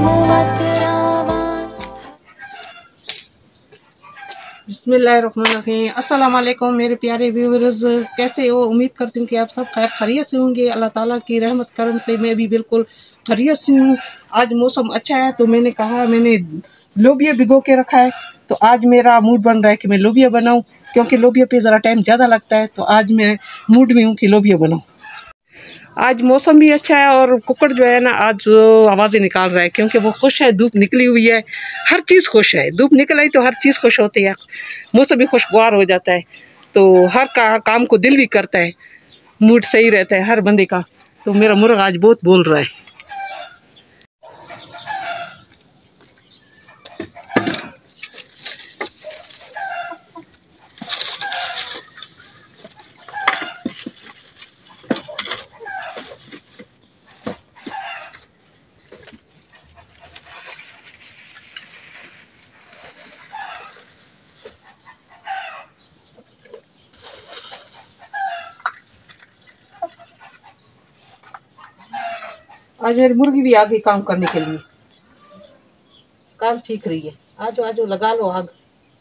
बिस्मिल्लाहिर्रहमानिर्रहीम। अस्सलाम वालेकुम मेरे प्यारे व्यूअर्स, कैसे हो? उम्मीद करती हूँ कि आप सब खैरियत से होंगे। अल्लाह ताला की रहमत करम से मैं भी बिल्कुल खैरियत से हूँ। आज मौसम अच्छा है तो मैंने कहा मैंने लोबिया भिगो के रखा है, तो आज मेरा मूड बन रहा है कि मैं लोबिया बनाऊँ, क्योंकि लोबिया पे ज़रा टाइम ज़्यादा लगता है। तो आज मैं मूड में हूँ कि लोबिया बनाऊँ। आज मौसम भी अच्छा है और कुक्कड़ जो है ना आज आवाज़ें निकाल रहा है, क्योंकि वो खुश है, धूप निकली हुई है। हर चीज़ खुश है, धूप निकल आई तो हर चीज़ खुश होती है, मौसम भी खुशगवार हो जाता है, तो हर काम को दिल भी करता है, मूड सही रहता है हर बंदे का। तो मेरा मुर्गा आज बहुत बोल रहा है। आज मेरी मुर्गी भी आ गई काम करने के लिए, काम सीख रही है। आजो आजो लगा लो आग।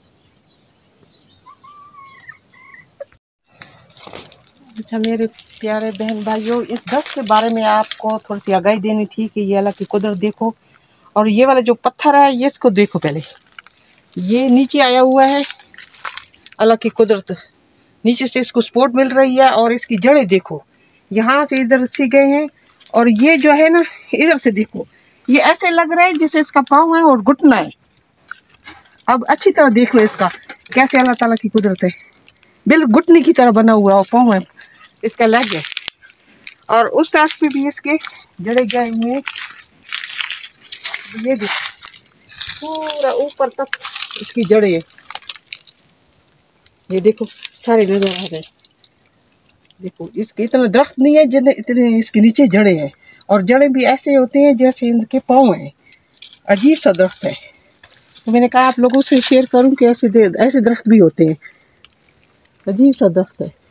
अच्छा मेरे प्यारे बहन भाइयों, इस दस्त के बारे में आपको थोड़ी सी आगाही देनी थी कि ये अल्लाह की कुदरत देखो। और ये वाला जो पत्थर है ये इसको देखो, पहले ये नीचे आया हुआ है, अल्लाह की कुदरत। नीचे से इसको सपोर्ट मिल रही है और इसकी जड़ें देखो, यहाँ से इधर से गए हैं। और ये जो है ना, इधर से देखो, ये ऐसे लग रहा है जैसे इसका पाँव है और घुटना है। अब अच्छी तरह देख लो इसका कैसे अल्लाह ताला की कुदरत है। बिल्कुल घुटने की तरह बना हुआ और पाँव है, इसका लेग है। और उस साइड पे भी इसके जड़े गए हुए हैं, ये देखो पूरा ऊपर तक इसकी जड़ें है। ये देखो सारे नजर आ रहे हैं। देखो इसके इतना दर्ख्त नहीं है जितने इतने इसके नीचे जड़ें हैं, और जड़ें भी ऐसे होते हैं जैसे इनके पाँव हैं। अजीब सा दरख्त है। तो मैंने कहा आप लोगों से शेयर करूं कि ऐसे दरख्त भी होते हैं। अजीब सा दरख्त है।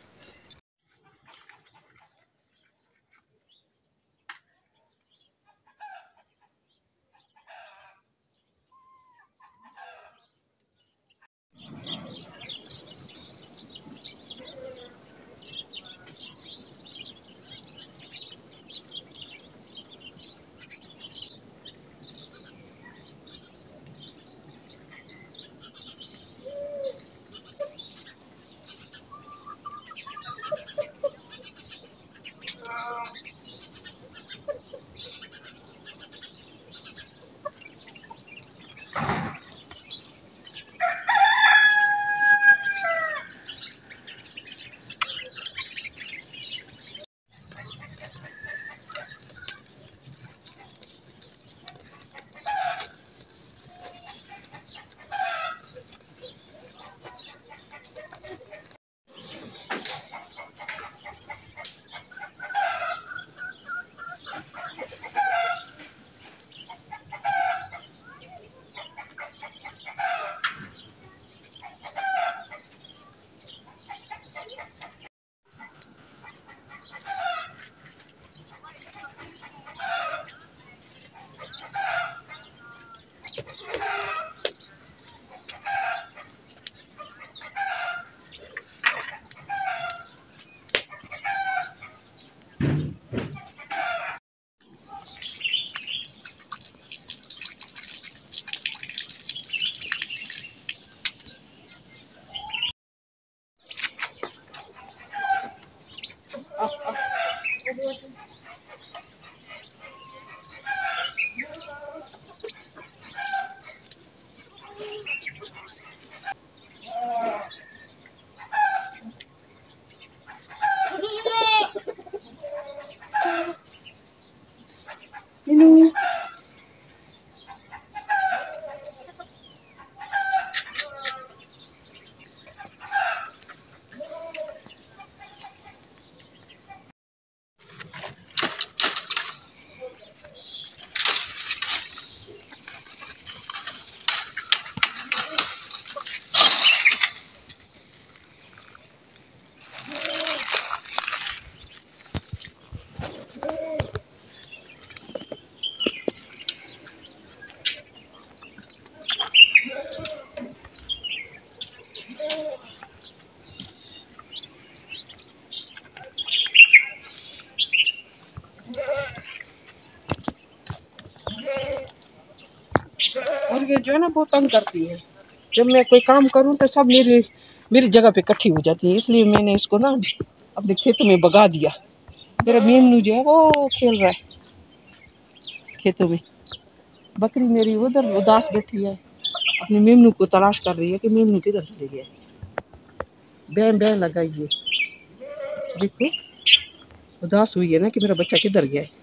मुर्गे जो है ना बहुत तंग करती है। जब मैं कोई काम करूं तो सब मेरी जगह पे इकट्ठी हो जाती है, इसलिए मैंने इसको ना अपने खेतों में भगा दिया। मेरा मेमनू जो है वो खेल रहा है खेतों में। बकरी मेरी उधर उदास बैठी है, अपने मेमनू को तलाश कर रही है कि मेमनू किधर चले गया। बैं बैं लगाइए, देखो उदास हुई है ना कि मेरा बच्चा किधर गया है।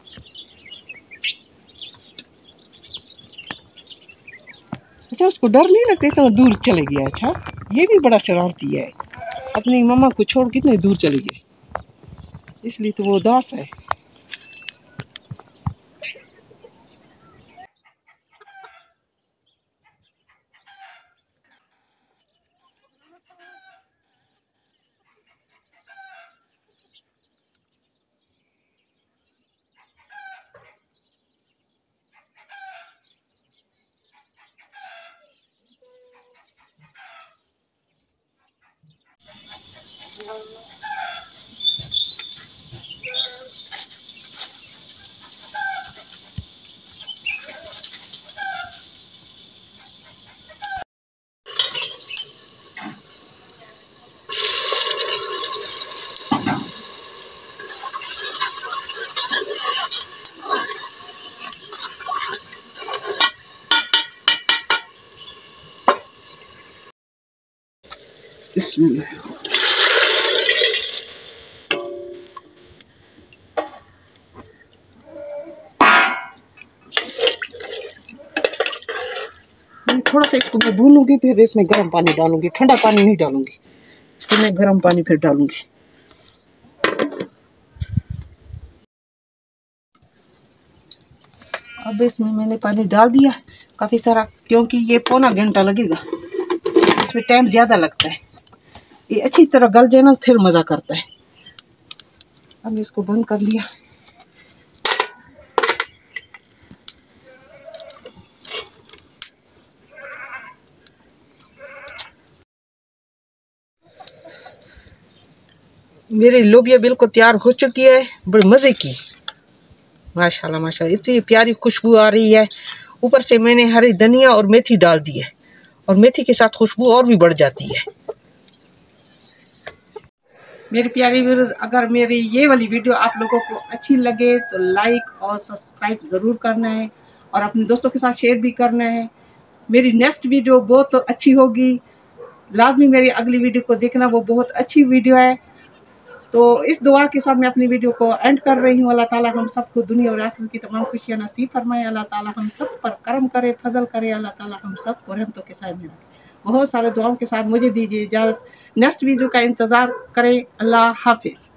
अच्छा, उसको डर नहीं लगता इतना दूर चले गया। अच्छा, ये भी बड़ा शरारती है, अपनी मम्मा को छोड़ कितने दूर चले गए, इसलिए तो वो उदास है। इसमें थोड़ा सा इसको मैं भूनूंगी, फिर इसमें गर्म पानी डालूंगी, ठंडा पानी नहीं डालूंगी, इसमें मैं गर्म पानी फिर डालूंगी। अब इसमें मैंने पानी डाल दिया काफ़ी सारा, क्योंकि ये पौना घंटा लगेगा, इसमें टाइम ज़्यादा लगता है। ये अच्छी तरह गल जाए ना फिर मज़ा करता है। अब इसको बंद कर लिया। मेरी लोबिया बिल्कुल तैयार हो चुकी है, बड़े मज़े की, माशाल्लाह माशाल्लाह, इतनी प्यारी खुशबू आ रही है। ऊपर से मैंने हरी धनिया और मेथी डाल दी है, और मेथी के साथ खुशबू और भी बढ़ जाती है। मेरी प्यारी व्यूअर्स, अगर मेरी ये वाली वीडियो आप लोगों को अच्छी लगे तो लाइक और सब्सक्राइब ज़रूर करना है, और अपने दोस्तों के साथ शेयर भी करना है। मेरी नेक्स्ट वीडियो बहुत अच्छी होगी, लाजमी मेरी अगली वीडियो को देखना, वो बहुत अच्छी वीडियो है। तो इस दुआ के साथ मैं अपनी वीडियो को एंड कर रही हूँ। अल्लाह ताला हम सबको दुनिया और आखिरत की तमाम खुशियाँ नसीब फरमाए। अल्लाह ताला हम सब पर करम करे, फजल करे। अल्लाह ताला हम सबको रहमतों के साथ में बहुत सारे दुआओं के साथ मुझे दीजिए इजाज़त। नेक्स्ट वीडियो का इंतज़ार करें। अल्लाह हाफिज़।